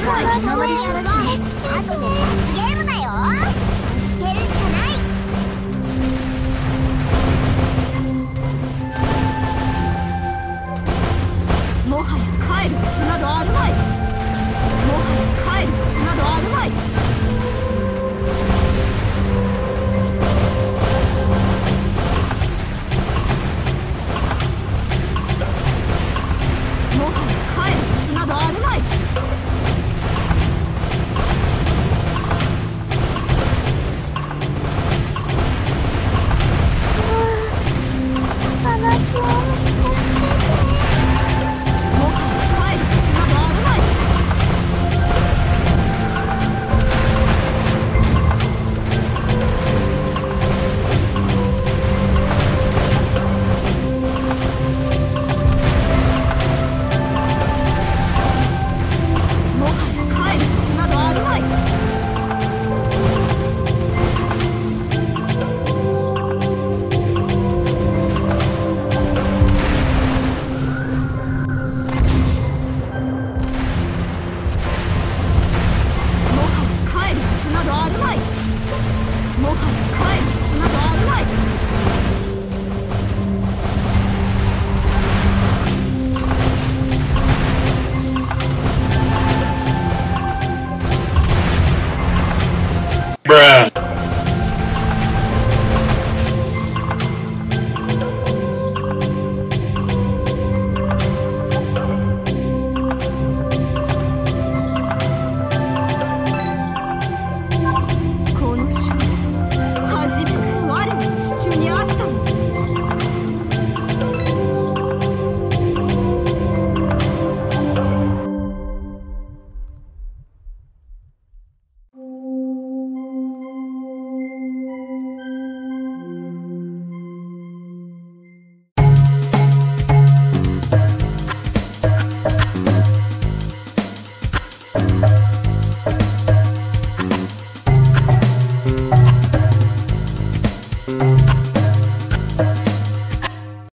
は見守りしますね。あとでゲームだよ。見つけるしかない。 もはや帰る場所などあるまい。もはや帰る場所などあるまい。もはや帰る場所などあるまい。 さかなきを助けて。 もはや帰る場所などあるまい。もはや帰る場所などあるまい。もはや帰る場所などあるまい。もはや帰る場所などあるまい。